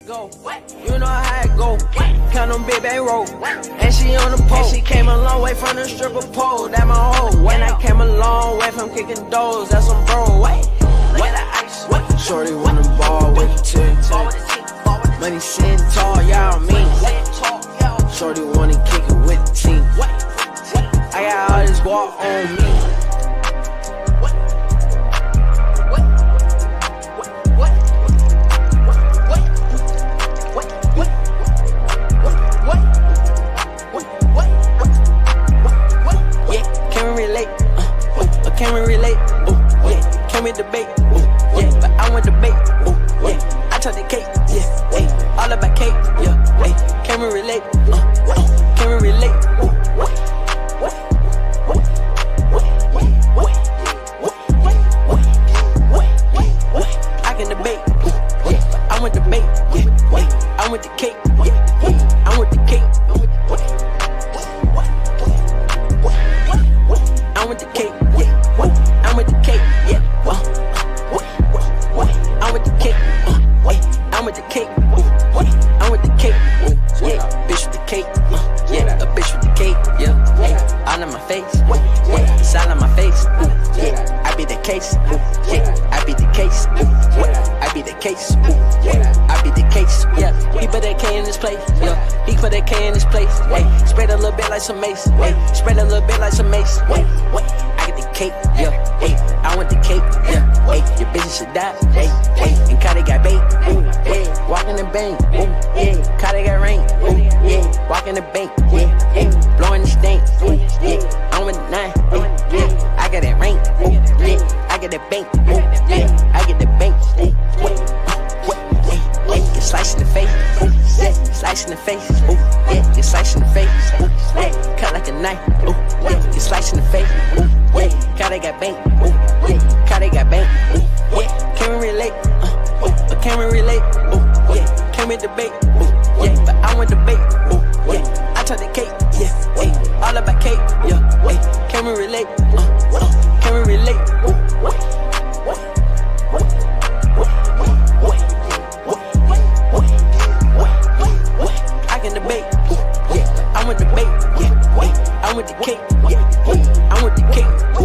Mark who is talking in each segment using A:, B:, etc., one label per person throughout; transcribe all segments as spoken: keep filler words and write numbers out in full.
A: go. You know how it go. Count them big bang roll. And she on the pole. She came a long way from the stripper pole. That my hoe. When I came a long way from kicking doors. That's some bro. Wait. Shorty wanna ball with the team. Money sitting tall, y'all mean. Shorty wanna kick it with the team. I got all this walk on me. Can we relate? Ooh, yeah. Can we debate? Ooh, yeah. But I want debate. Ooh, yeah. I took the cake. Yeah. Hey. All about cake. Yeah. Hey. Can we relate? Uh, uh. Can we relate? Ooh, what? What? What? What? What? What? What? I can debate. Ooh, yeah. But I want debate. Yeah. Hey. I want the cake. Yeah. Hey. I want the cake. I want the cake. I'm with the cake, yeah. Uh, I'm with the cake, uh, I'm with the cake, uh, I'm with the cake, uh, yeah. Bitch with the cake, uh, yeah. A bitch with the cake, yeah. Hey, all in my face, yeah. It's all in my face, uh, yeah. I be the case, uh, yeah. I be the case, uh, yeah. I be the case, uh, yeah. I be the case, yeah. He put that K in this place, yeah. He put that K in this place, hey. Spread a little bit like some mace, hey. Spread a little bit like some mace, wait, wait. Cake, yeah, hey, I want the cake, yeah, hey, your bitches should die, hey, hey, and Cardi got bait, ooh, yeah, walking the bank, ooh, yeah, Cardi got rain, ooh, yeah, walking the bank, yeah, hey, blowing the stank, ooh, yeah, I'm with the nine, ooh, yeah, I got that rain, ooh, yeah, I get that bank, ooh, yeah, I get the bank, ooh, what, what, hey, hey, get sliced in the face, ooh, yeah, slice in the face, ooh, yeah, get sliced in the face, ooh, yeah, cut like a knife, ooh, yeah, get sliced in the face, ooh. Yeah, Cardi got bank, ooh, yeah, Cardi got bank, ooh, yeah, can we relate, uh, ooh, can we relate, ooh, yeah, can we debate, ooh, yeah, but I want debate, ooh, yeah, I took the cake, yeah, hey, all about cake, yeah, hey, can we relate, uh, uh, can we relate, ooh, what, what, what, what, what, what, what, I can debate, ooh, yeah, I want debate, yeah, wait, I want the cake, yeah, hey, I want the cake.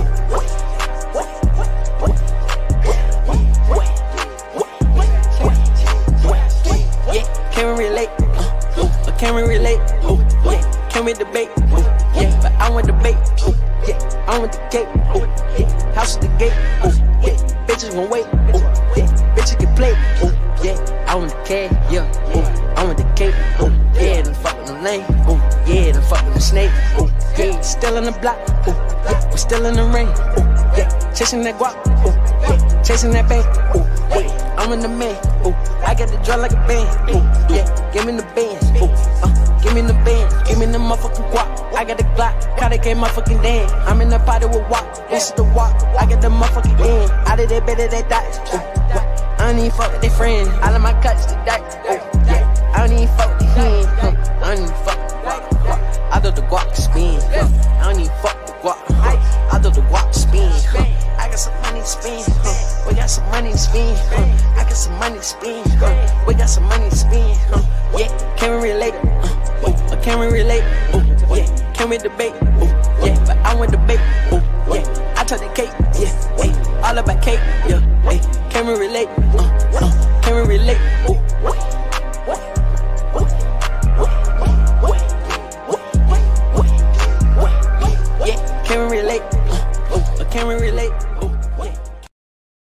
A: Can we relate? Uh, can we relate? Ooh, yeah. Can we debate? Ooh, yeah. But I want debate. Ooh, yeah. I want the cake. Ooh, yeah. House at the gate. Ooh, yeah. Bitches gon' wait. Ooh, yeah. Bitches get played. Ooh, yeah. I want the cake. Yeah. Ooh, I want the cake. Ooh, yeah. Done fuck with the lane. Ooh, yeah. Done fuck with the snake. Ooh, yeah. Still on the block. Ooh, yeah. We still in the rain. Ooh, yeah. Chasing that guap. Ooh, yeah. Chasing that bank. Ooh, yeah. I'm in the man. Ooh, I got the drum like a band. Ooh, yeah, give me the bands. Ooh, uh, give me the bands. Give me the motherfucking guap. I got the Glock. Cardi came motherfucking dance. I'm in the party with WAP. This is the WAP. I got the motherfucking end. Out of that bed of that dots. Ooh, what? I don't even fuck with their friends. All of my cuts the dirt. Ooh, yeah, I don't even fuck with the hen. Huh? I don't even fuck with the guap. Huh? I do the guap spin. Huh? I don't even fuck with the guap. Huh? I do the guap spin. Huh? I got some money to spend, huh? We got some money to spend, huh? I got some money to spend, huh? We got some money to spend, huh? Yeah, can we relate? Uh, ooh, can we relate? Ooh, yeah, can we debate? Ooh, yeah, but I want debate. Ooh, yeah, I took the cake. Yeah, hey, all about cake. Yeah, hey, can we relate? Uh, uh, can we relate? Ooh, what, what, what, what, what, what, what, what, what, yeah, can we relate?